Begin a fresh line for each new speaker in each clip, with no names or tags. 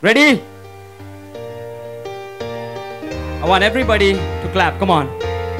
Ready? I want everybody to clap. Come on.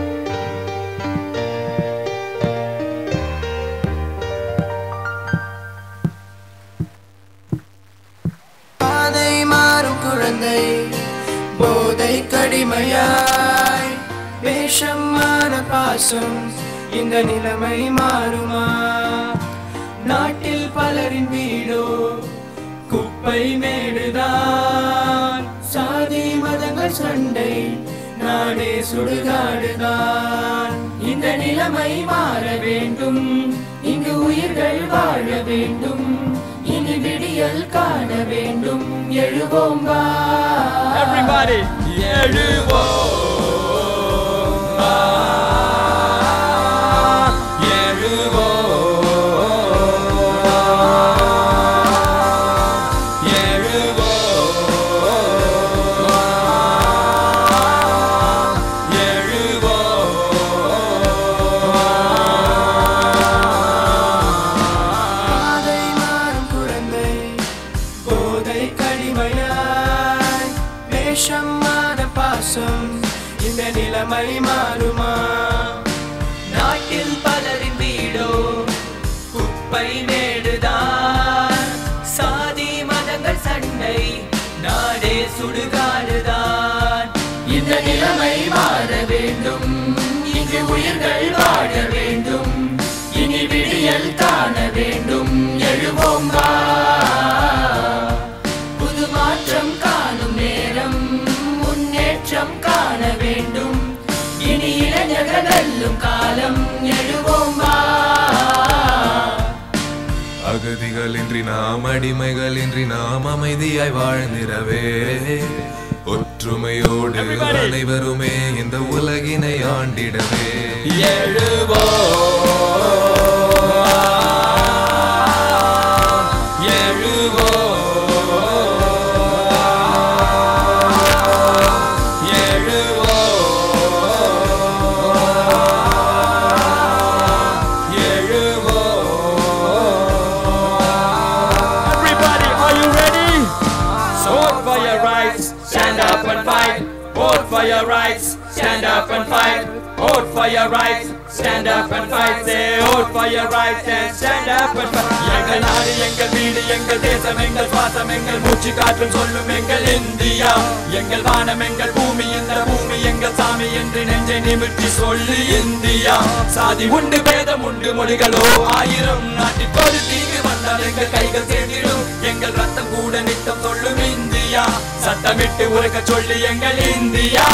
போதை கடிமையாய் வேஷமான பாசம் இந்த நிலைமை மாறுமா நாட்டில் பலரின் வீடோ குப்பை மேடுதான் சாதி மதங்கள் சண்டை நாடே சுடுகாடுதான் இந்த நிலைமை மாற வேண்டும் இங்கு உயிர்கள் வாழ வேண்டும் இனி விடியல் காண வேண்டும் எழுவோம் வா
Everybody,
எழுவோம் வா இந்த நிலைமை மாறுமா நாட்டில் பலரின் வீடோ குப்பை மேடுதான் சாதி மதங்கள் சண்டை நாடே சுடுகாடுதான் இந்த நிலைமை மாற வேண்டும் இங்கு உயிர்கள் வாழ வேண்டும் இனி விடியல் காண வேண்டும் எழுவோம் வா புது மாற்றம் காணும் நேரம் முன்னேற்றம் காண வேண்டும் இனி இளைஞர்கள் வெல்லும் காலம் எழுவோம் வா
அகதிகளின்றி நாம் அடிமைகளின்றி நாம் அமைதியாய் வாழ்ந்திடவே ஒற்றுமையோடு அனைவருமே இந்த உலகினை ஆண்டிடவே
எழுவோம் Vote for your rights, stand up and fight. Vote for your rights, stand up and fight. Say vote for your rights and stand up and fight. எங்கள் நாடு எங்கள் வீடு எங்கள் தேசம் எங்கள் சுவாசம் எங்கள் மூச்சு காற்றும் சொல்லும் எங்கள் இந்தியா எங்கள் வானம் எங்கள் பூமி இந்த பூமி எங்கள் சாமி என்று நெஞ்சை நிமிர்த்தி சொல்லு இந்தியா சாதி உண்டு பேதம் உண்டு மொழிகளோ ஆயிரம் நாட்டில் ஒரு தீங்கு வந்தால் எங்கள் கைகள் சேர்ந்திடும் எங்கள் ரத்தம் கூட நித்தம் சொல்லும் இந்தியா சத்தமிட்டு உரைக்க சொல்லி எங்கள் India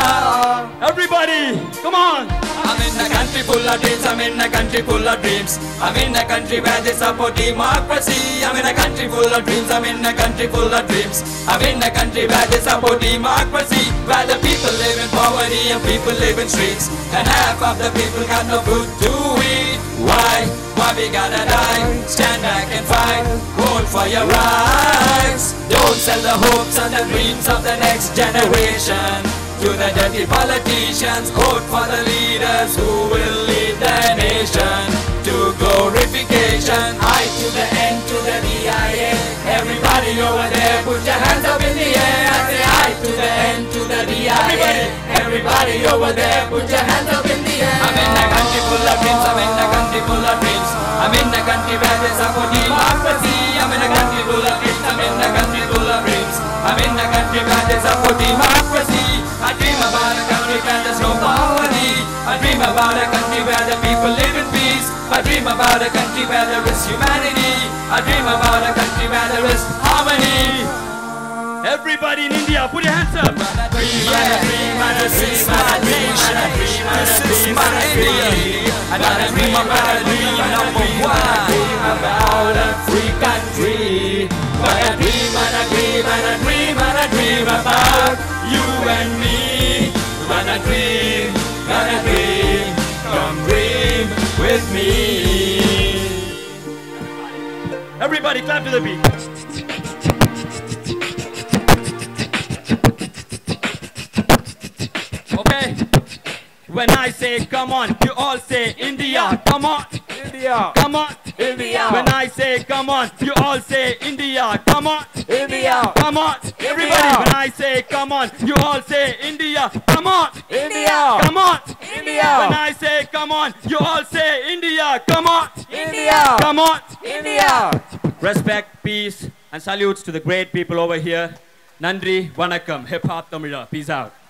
everybody, come on.
I'm in a country full of dreams, I'm in a country full of dreams. I'm in a country where they support democracy. I'm in a country full of dreams, I'm in a country full of dreams. I'm in a country where they support democracy. Where the people live in poverty and people live in streets. And half of the people got no food to eat. Why? Why we gotta die? Stand back and fight. Vote for your rights. Don't sell the hopes and the dreams of the next generation to the dirty politicians. Vote for the leaders who will lead the nation to glorification. I to the N to the DIA. Everybody over there put your hands up in the air. I say I to the N to the DIA. Everybody over there put your hands up in the air. I'm in a country full of dreams, I'm in a country full of dreams. I'm in a country where they support democracy. I'm in a country full of dreams, I'm in a country full of dreams. I'm in a country where they support democracy. I dream about a country where there's no poverty. I dream about a country where the people live in peace. I dream about a country where there is humanity. I dream about a country where there is harmony.
Everybody in India, put your hands up.
And a dream, and a dream, and a dream, and a dream, and a dream, and a dream, and a dream. I got a dream about a dream, number one. I dream about a free country. But a dream, and a dream, and a dream, and a dream about you and me. And a dream, come dream with me.
Everybody clap to the beat. Okay? When I say come on, you all say India. Come on.
India.
Come on.
India.
When I say come on, you all say India. Come on,
India.
come on, everybody. When I say come on, you all say India. Come on,
India.
come on,
India.
When I say come on, you all say India. Come on,
India.
come on,
India.
Respect, peace, and salutes to the great people over here. Nandri, Vanakkam, Hiphop Tamizha. Peace out.